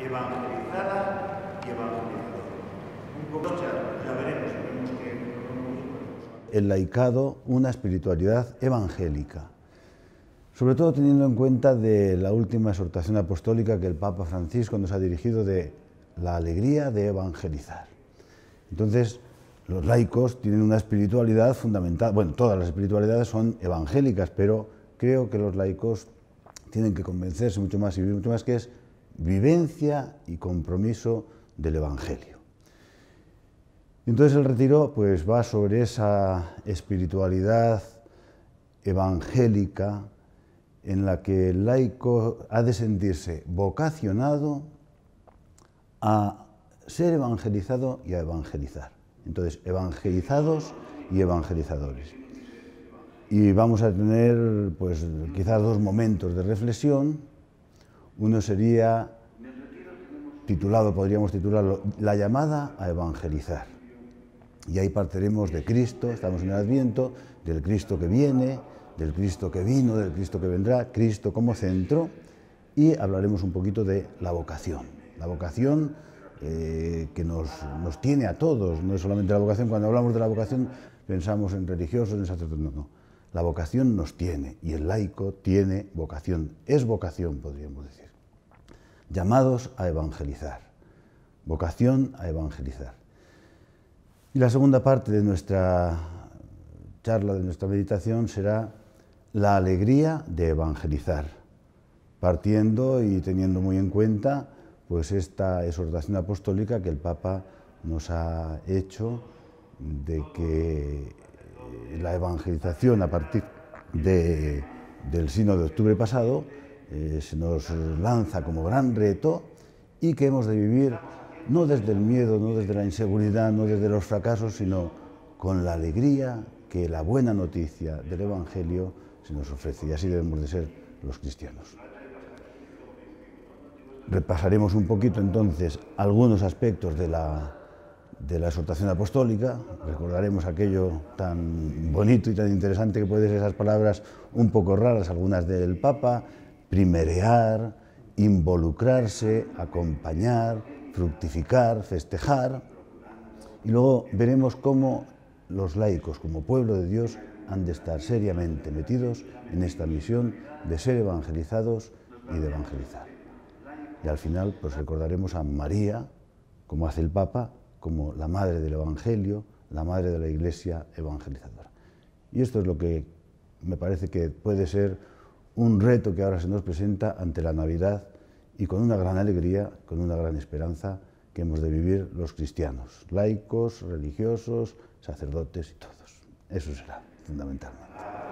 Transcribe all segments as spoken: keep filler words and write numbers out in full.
evangelizada y evangelizador. Un poco, ya veremos, veremos que... El laicado, una espiritualidad evangélica. Sobre todo teniendo en cuenta de la última exhortación apostólica que el Papa Francisco nos ha dirigido de la alegría de evangelizar. Entonces, los laicos tienen una espiritualidad fundamental, bueno, todas las espiritualidades son evangélicas, pero creo que los laicos tienen que convencerse mucho más y vivir mucho más, que es vivencia y compromiso del Evangelio. Entonces el retiro pues va sobre esa espiritualidad evangélica en la que el laico ha de sentirse vocacionado a ser evangelizado y a evangelizar. Entonces, evangelizados y evangelizadores. Y vamos a tener, pues, quizás dos momentos de reflexión. Uno sería, titulado, podríamos titularlo, La llamada a evangelizar. Y ahí partiremos de Cristo, estamos en el Adviento, del Cristo que viene, del Cristo que vino, del Cristo que vendrá, Cristo como centro, y hablaremos un poquito de la vocación. La vocación eh, que nos, nos tiene a todos, no es solamente la vocación. Cuando hablamos de la vocación pensamos en religiosos, en sacerdotes, no, no. La vocación nos tiene, y el laico tiene vocación, es vocación, podríamos decir. Llamados a evangelizar, vocación a evangelizar. Y la segunda parte de nuestra charla, de nuestra meditación, será la alegría de evangelizar, partiendo y teniendo muy en cuenta pues esta exhortación apostólica que el Papa nos ha hecho de que la evangelización a partir de, del Sínodo de octubre pasado eh, se nos lanza como gran reto, y que hemos de vivir no desde el miedo, no desde la inseguridad, no desde los fracasos, sino con la alegría que la buena noticia del Evangelio se nos ofrece, y así debemos de ser los cristianos. Repasaremos un poquito entonces algunos aspectos de la, de la exhortación apostólica, recordaremos aquello tan bonito y tan interesante que pueden ser esas palabras un poco raras, algunas del Papa: primerear, involucrarse, acompañar, fructificar, festejar. Y luego veremos cómo los laicos, como pueblo de Dios, han de estar seriamente metidos en esta misión de ser evangelizados y de evangelizar. Y al final pues recordaremos a María, como hace el Papa, como la madre del Evangelio, la madre de la Iglesia evangelizadora. Y esto es lo que me parece que puede ser un reto que ahora se nos presenta ante la Navidad, y con una gran alegría, con una gran esperanza que hemos de vivir los cristianos, laicos, religiosos, sacerdotes y todos. Eso será fundamentalmente.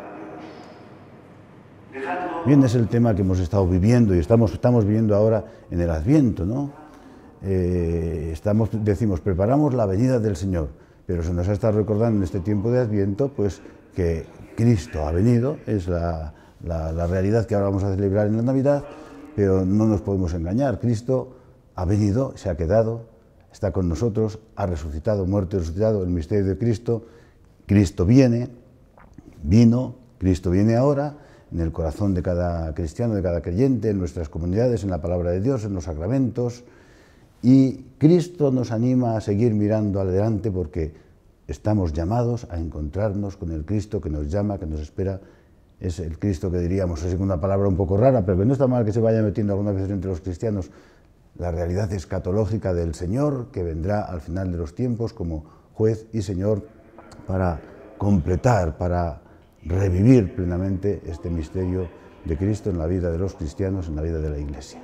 Bien, es el tema que hemos estado viviendo y estamos, estamos viviendo ahora en el Adviento, ¿no? Eh, estamos, decimos, preparamos la venida del Señor, pero se nos ha estado recordando en este tiempo de Adviento pues, que Cristo ha venido, es la, la, la realidad que ahora vamos a celebrar en la Navidad, pero no nos podemos engañar. Cristo ha venido, se ha quedado, está con nosotros, ha resucitado, muerto y resucitado, el misterio de Cristo. Cristo viene, vino, Cristo viene ahora, en el corazón de cada cristiano, de cada creyente, en nuestras comunidades, en la palabra de Dios, en los sacramentos. Y Cristo nos anima a seguir mirando adelante, porque estamos llamados a encontrarnos con el Cristo que nos llama, que nos espera. Es el Cristo que diríamos, es una palabra un poco rara, pero que no está mal que se vaya metiendo algunas veces entre los cristianos, la realidad escatológica del Señor, que vendrá al final de los tiempos como juez y Señor para completar, para revivir plenamente este misterio de Cristo en la vida de los cristianos, en la vida de la Iglesia.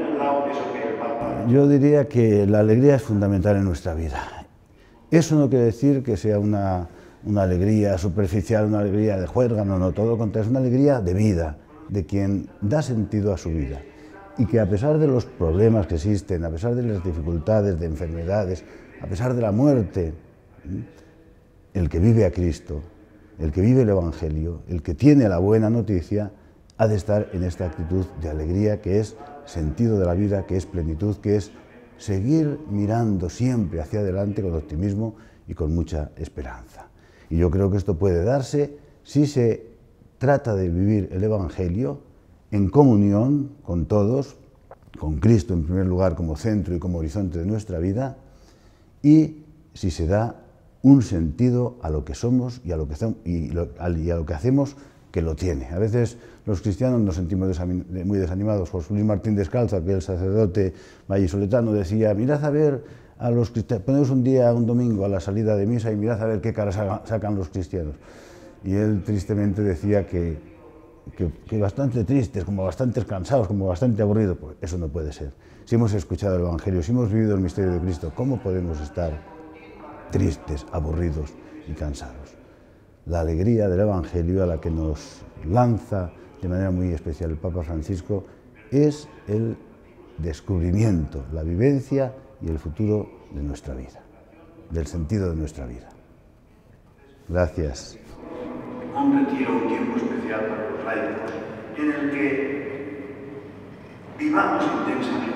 Yo diría que la alegría es fundamental en nuestra vida. Eso no quiere decir que sea una, una alegría superficial, una alegría de juerga, no, no, todo lo contrario, es una alegría de vida, de quien da sentido a su vida. Y que a pesar de los problemas que existen, a pesar de las dificultades, de enfermedades, a pesar de la muerte, el que vive a Cristo, el que vive el Evangelio, el que tiene la buena noticia, ha de estar en esta actitud de alegría que es sentido de la vida, que es plenitud, que es seguir mirando siempre hacia adelante con optimismo y con mucha esperanza. Y yo creo que esto puede darse si se trata de vivir el Evangelio en comunión con todos, con Cristo en primer lugar como centro y como horizonte de nuestra vida, y si se da un sentido a lo que somos y a lo que, y lo, y a lo que hacemos, que lo tiene. A veces los cristianos nos sentimos muy desanimados. José Luis Martín Descalzo, aquel sacerdote vallisoletano, decía: mirad a ver a los cristianos, poneos un día, un domingo a la salida de misa y mirad a ver qué cara sacan los cristianos. Y él tristemente decía que, que, que bastante tristes, como bastante cansados, como bastante aburridos. Pues eso no puede ser. Si hemos escuchado el Evangelio, si hemos vivido el misterio de Cristo, ¿cómo podemos estar tristes, aburridos y cansados? La alegría del Evangelio, a la que nos lanza de manera muy especial el Papa Francisco, es el descubrimiento, la vivencia y el futuro de nuestra vida, del sentido de nuestra vida. Gracias. Un retiro, un tiempo especial para los laicos, en el que vivamos intensamente